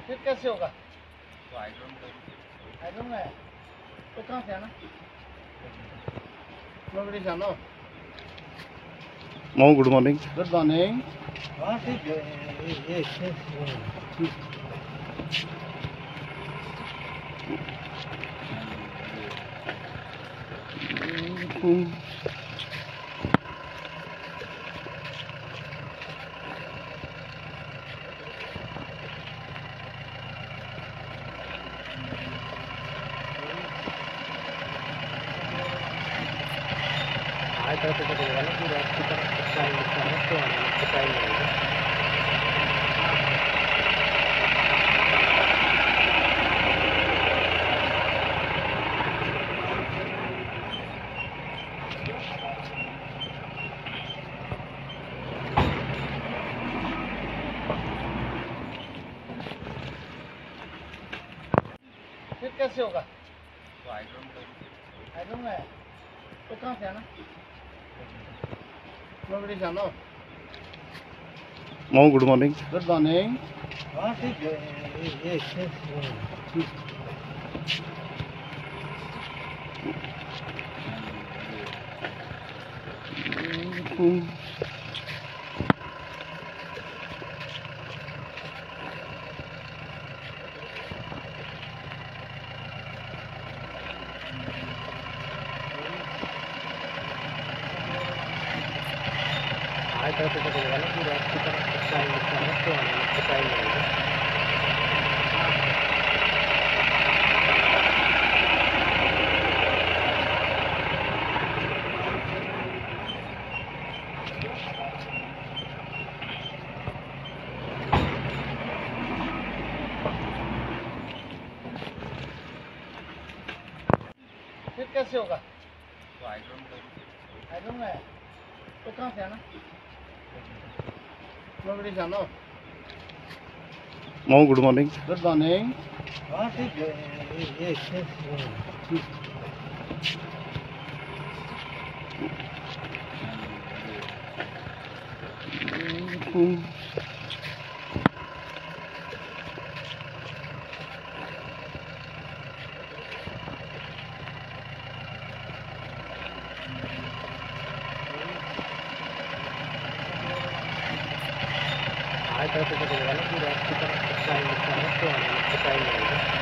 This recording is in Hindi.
फिर कैसे होगा? तो आईड्रोन में है तो कहाँ से आना? नोबडी जानो। मामू गुड मॉर्निंग। Good morning. हाँ ठीक है ये आज तो पड़ेगा ना पूरा टाइम तो टाइम लगेगा। फिर कैसे होगा? तो आईड्रोन में है तो कहाँ से आना? नोबडी जानो। मामू गुड मॉर्निंग। Good morning. हाँ ठीक है ये आज तो पड़ेगा ना पूरा टाइम तो टाइम लगेगा। फिर कैसे होगा? तो आईड्रोन में है तो कहाँ से आना? नोबडी जानो। मामू गुड मॉर्निंग। Good morning. हाँ ठीक है ये आज तो पड़ेगा ना पूरा टाइम तो टाइम लगेगा।